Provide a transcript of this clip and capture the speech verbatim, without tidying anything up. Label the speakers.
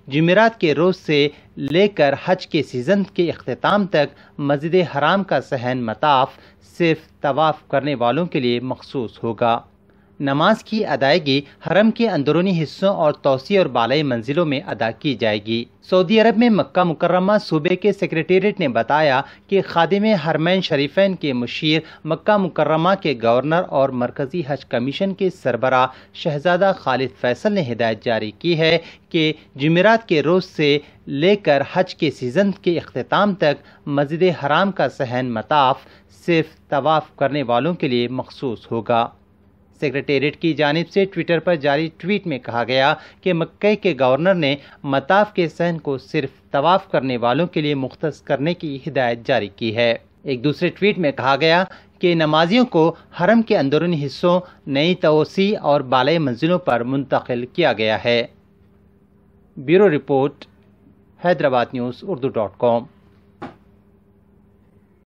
Speaker 1: جمعرات کے روز سے لے کر حج کے سیزن کے اختتام تک مسجد حرام کا صحن مطاف صرف طواف کرنے والوں کے لیے مخصوص ہوگا۔ نماز کی ادائیگی حرم کے اندرونی حصوں اور توسیع اور بالائی منزلوں میں ادا کی جائے گی۔ سعودی عرب میں مکہ مکرمہ صوبے کے سیکریٹریٹ نے بتایا کہ خادم حرمین شریفین کے مشیر، مکہ مکرمہ کے گورنر اور مرکزی حج کمیشن کے سربراہ شہزادہ خالد فیصل نے ہدایت جاری کی ہے کہ جمعرات کے روز سے لے کر حج کے سیزن کے اختتام تک مسجد حرام کا صحن مطاف صرف طواف کرنے والوں کے لیے مخصوص ہوگا۔ سیکریٹریٹ کی جانب سے ٹویٹر پر جاری ٹویٹ میں کہا گیا کہ مکہ کے گورنر نے مطاف کے صحن کو صرف طواف کرنے والوں کے لیے مختص کرنے کی ہدایت جاری کی ہے۔ ایک دوسرے ٹویٹ میں کہا گیا کہ نمازیوں کو حرم کے اندرونی حصوں، نئی توسیع اور بالائی منزلوں پر منتقل کیا گیا ہے۔ Bureau report, Hyderabad news Urdu dot کام۔